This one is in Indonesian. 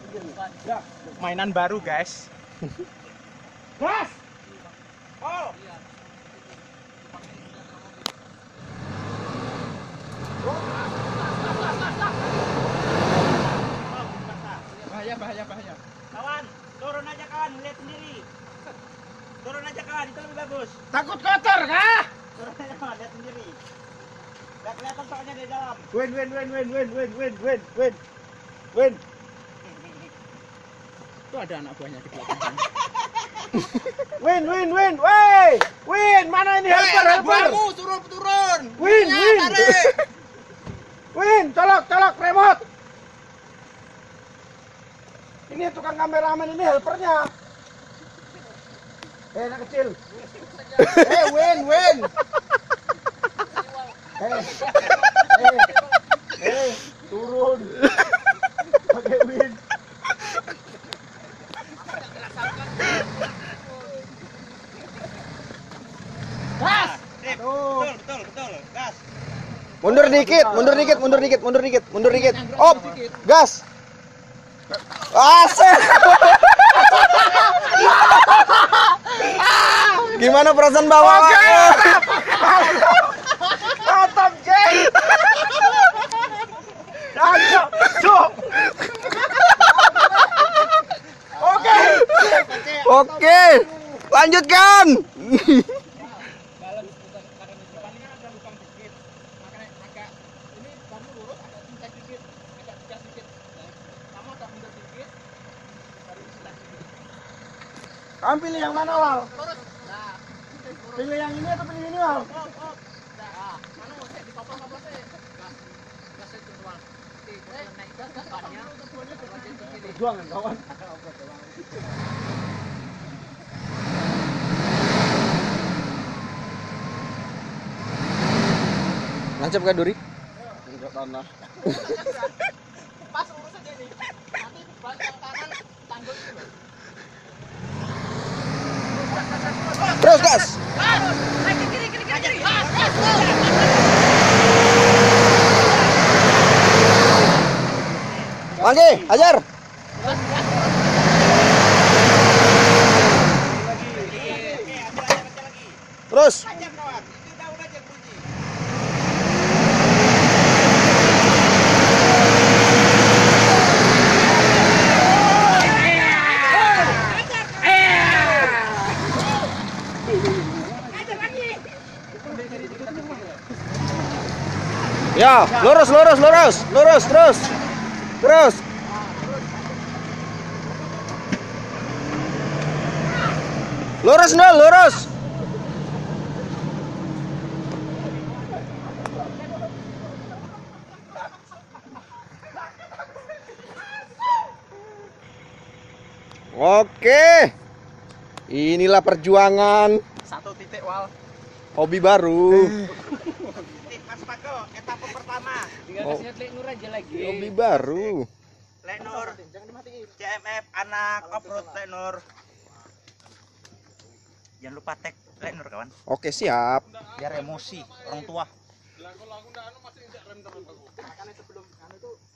Mainan baru, guys. Gas. Oh. Bahaya. Kawan, turun aja kawan, lihat sendiri. Turun aja kawan, itu lebih bagus. Takut kotor kah? Turun aja kawan, lihat sendiri. Gak kelihatan soalnya di dalam. Win. Itu ada anak buahnya di belakang. Win. Win, mana ini helper? Turun. Win. Win, colok remote. Ini tukang kameramen ini helpernya. Anak kecil. Win. Turun. Pakai win. Gas. Betul. Gas. Mundur dikit. Op, gas. Asik. Gimana perasaan bawa? Mantap, Jay. Ayo, cuk. Oke, lanjutkan. Kamu pilih yang mana, Wal? Pilih yang ini atau pilih ini, Wal? Perjuangan, kawan. Nancap kah duri? Enggak tanah. Pas urus aja nih. Nanti bantal kanan tanggul itu. Terus gas. Kiri. Lagi, ajar. Terus. Ya, lurus terus. Lurus. Oke. Inilah perjuangan. 1 titik, Wal. Hobi baru. Mas Pako, etapa pertama. Tinggal kasih lihat Lek Nur aja lagi. Hobi baru. Lek Nur, CMF anak off-road Lek Nur. Jangan lupa tag Lek Nur, kawan. Oke, siap. Biar emosi orang tua. Lah kalau aku ndak masih injak rem terus aku. Makanya sebelum itu